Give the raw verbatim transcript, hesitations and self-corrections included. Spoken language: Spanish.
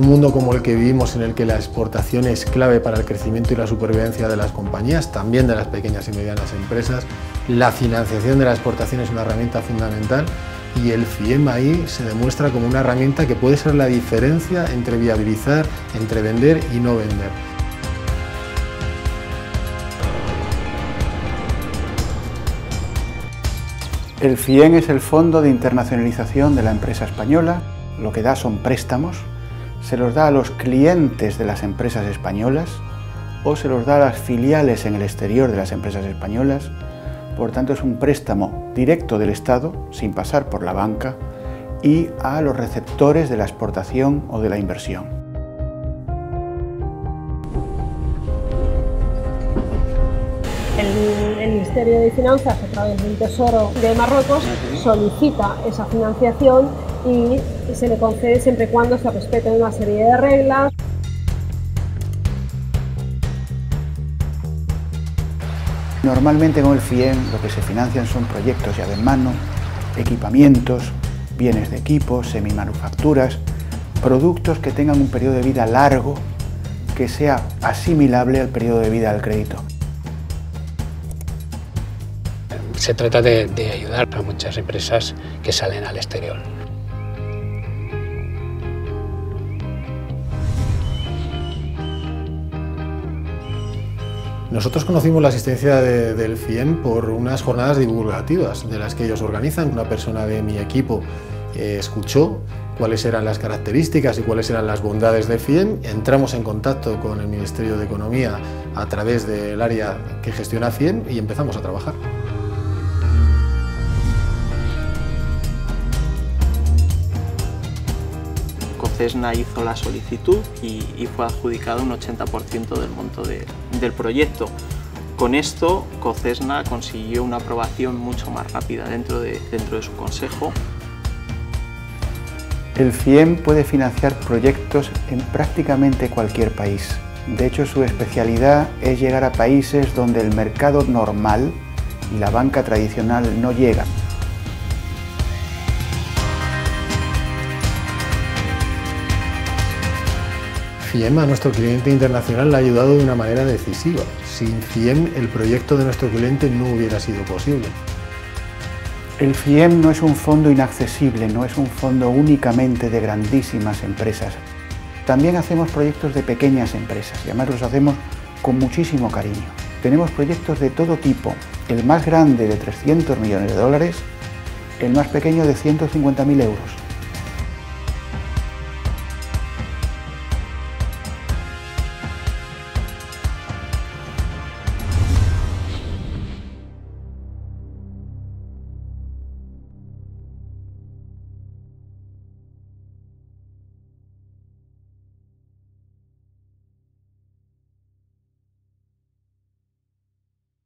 mundo como el que vivimos, en el que la exportación es clave para el crecimiento y la supervivencia de las compañías, también de las pequeñas y medianas empresas, la financiación de la exportación es una herramienta fundamental y el FIEM ahí se demuestra como una herramienta que puede ser la diferencia entre viabilizar, entre vender y no vender. El FIEM es el Fondo de Internacionalización de la Empresa Española. Lo que da son préstamos, se los da a los clientes de las empresas españolas o se los da a las filiales en el exterior de las empresas españolas. Por tanto, es un préstamo directo del Estado, sin pasar por la banca, y a los receptores de la exportación o de la inversión. El, el Ministerio de Finanzas, a través del Tesoro de Marruecos, solicita esa financiación y se le concede siempre y cuando se respeten una serie de reglas. Normalmente con el FIEM lo que se financian son proyectos llave en mano, equipamientos, bienes de equipo, semimanufacturas, productos que tengan un periodo de vida largo que sea asimilable al periodo de vida del crédito. Se trata de, de ayudar a muchas empresas que salen al exterior. Nosotros conocimos la asistencia de, del FIEM por unas jornadas divulgativas de las que ellos organizan. Una persona de mi equipo eh, escuchó cuáles eran las características y cuáles eran las bondades de FIEM. Entramos en contacto con el Ministerio de Economía a través del área que gestiona FIEM y empezamos a trabajar. COCESNA hizo la solicitud y, y fue adjudicado un ochenta por ciento del monto de, del proyecto. Con esto, COCESNA consiguió una aprobación mucho más rápida dentro de, dentro de su consejo. El FIEM puede financiar proyectos en prácticamente cualquier país. De hecho, su especialidad es llegar a países donde el mercado normal y la banca tradicional no llegan. FIEM a nuestro cliente internacional le ha ayudado de una manera decisiva. Sin FIEM, el proyecto de nuestro cliente no hubiera sido posible. El FIEM no es un fondo inaccesible, no es un fondo únicamente de grandísimas empresas. También hacemos proyectos de pequeñas empresas y además los hacemos con muchísimo cariño. Tenemos proyectos de todo tipo, el más grande de trescientos millones de dólares, el más pequeño de ciento cincuenta mil euros.